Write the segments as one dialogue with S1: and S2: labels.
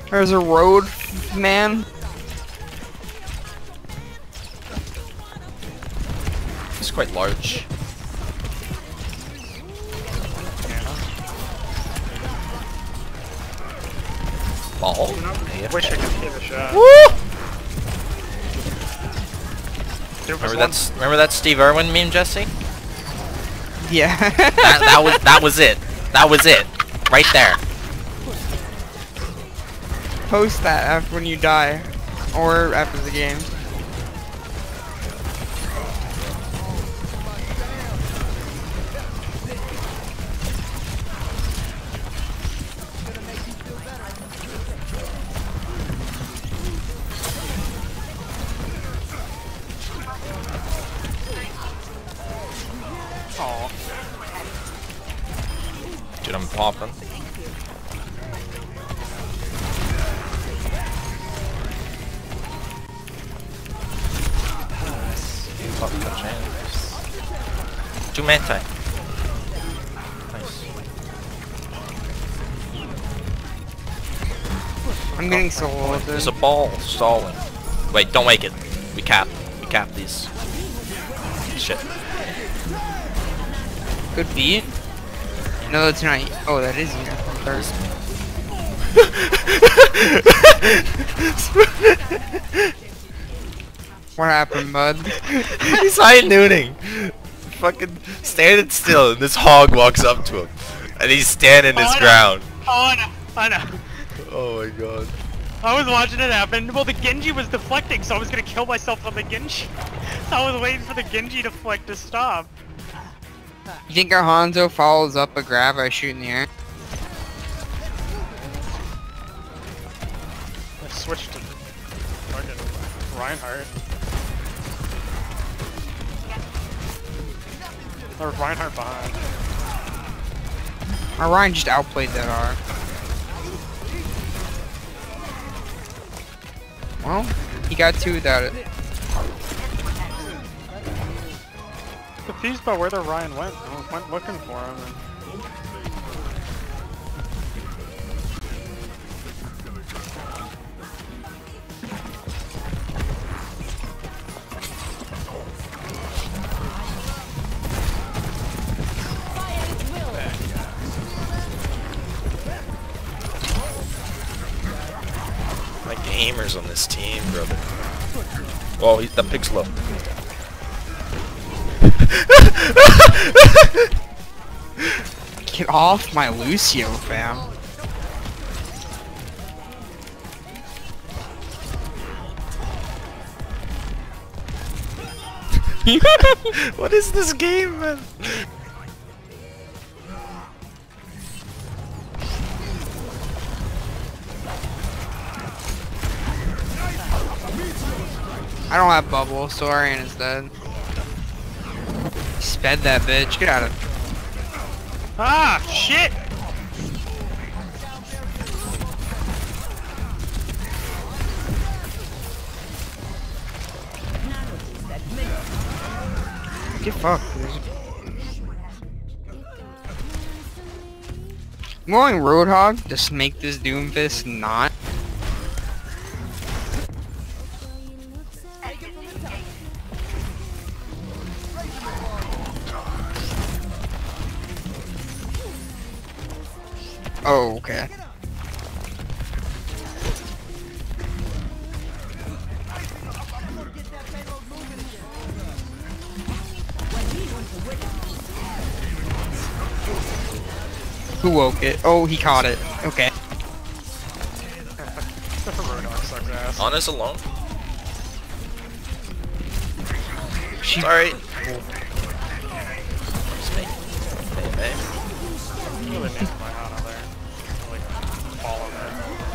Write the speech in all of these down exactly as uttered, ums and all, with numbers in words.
S1: There's a road, man.
S2: It's quite large. Ball?
S3: I wish I could hit a shot.
S2: Woo!
S3: There was
S2: Remember
S3: one-
S2: that? Remember that Steve Irwin meme, Jesse?
S1: Yeah.
S2: that, that was that was it. That was it. Right there.
S1: Post that after when you die, or after the game.
S3: Aw.
S2: Dude, I'm popping. Fucking chance. Two manti. Nice.
S1: I'm getting solo with
S2: There's
S1: this.
S2: a ball stalling. Wait, don't make it. We cap. We cap these. Shit.
S1: Good beat. No, that's not. Oh, that is you. First. What happened, bud?
S2: He's high nooning. Fucking standing still, and this hog walks up to him, and he's standing his
S3: Oh, I know.
S2: ground.
S3: Oh, I know. I know.
S2: Oh my god.
S3: I was watching it happen. Well, the Genji was deflecting, so I was gonna kill myself on the Genji. I was waiting for the Genji deflect to stop.
S1: You think our Hanzo follows up a grab I shoot in the air?
S3: I switched to fucking Reinhardt. Or Reinhardt behind.
S1: Our Ryan just outplayed that R. Well, he got two without it.
S3: Confused by where the Ryan went. I went looking for him. And...
S2: My gamers on this team, brother. Whoa, he, that pig's low.
S1: Get off my Lucio, fam.
S2: What is this game, man?
S1: I don't have bubble, so Arian is dead. Sped that bitch. Get out of.
S3: Ah, shit!
S1: Get fucked. I'm going Roadhog. Just make this Doomfist not. Oh, okay. Who woke it? Oh, he caught it. Okay.
S3: Roadhog sucks ass.
S2: Ana's alone.
S1: She
S2: Sorry. It's me. Hey, hey.
S3: Really needs my Hana there. Like, follow that.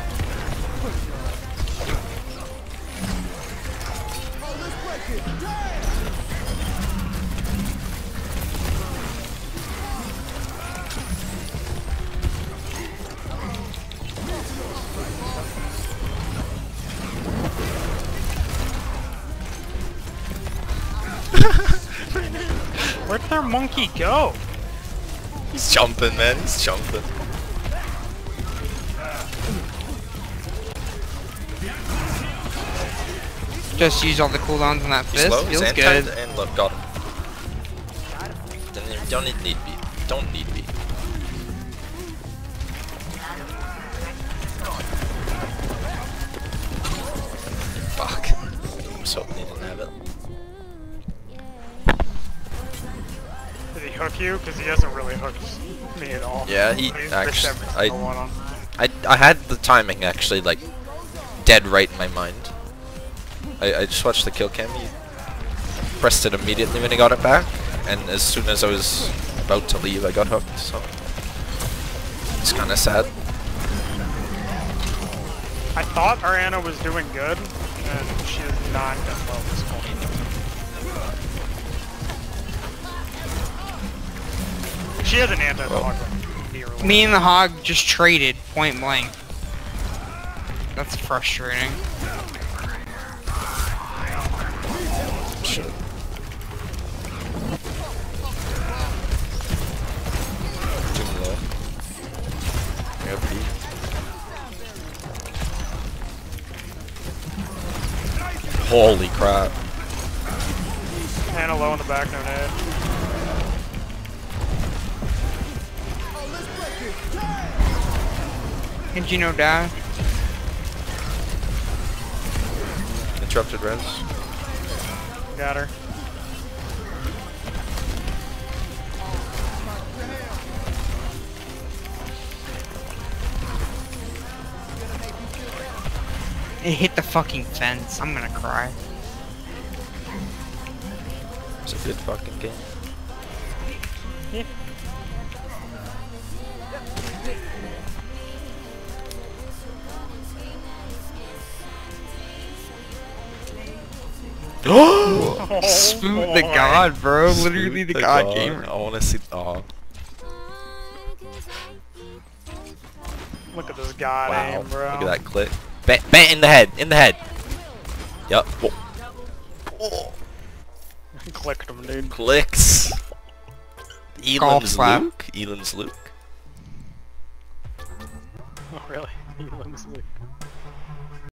S3: Where'd their monkey go?
S2: He's jumping, man. He's jumping.
S1: Just use all the cooldowns on that
S2: He's
S1: fist.
S2: low,
S1: Feels
S2: he's
S1: good.
S2: anti and low. Got him. Don't need, don't need need beat. Don't need beat. Fuck. I was hoping he didn't have it.
S3: Did he hook you? Because he hasn't really hooked me at all.
S2: Yeah, he
S3: He's missed
S2: actually.
S3: every
S2: I,
S3: single one on-
S2: I I had the timing actually like dead right in my mind. I I just watched the kill cam. He pressed it immediately when he got it back, and as soon as I was about to leave, I got hooked. So it's kind of sad.
S3: I thought Ariana was doing good, and she is not as low as point. She has an anti-hog.
S2: Oh.
S1: Me and the hog just traded point blank. That's frustrating.
S2: Shit. Too low. Yeah, beat. Holy crap.
S3: Anna low in the back, no nade.
S1: Did you know that?
S2: Interrupted res.
S3: Got her.
S1: It hit the fucking fence. I'm gonna cry.
S2: It's a good fucking game.
S3: Yeah.
S1: Spoot the
S3: boy.
S1: god, bro. Literally
S2: Spoot
S1: the god gamer.
S2: I wanna see. Oh,
S3: Look at this god
S2: wow.
S3: aim, bro.
S2: Look at that click. Bam, bam, in the head. In the head. Yup. Whoa. Oh.
S3: Clicked him, dude.
S2: Clicks.
S1: Golf
S2: Elam's
S1: clap.
S2: Luke. Elam's Luke.
S3: Oh, really? He looks like...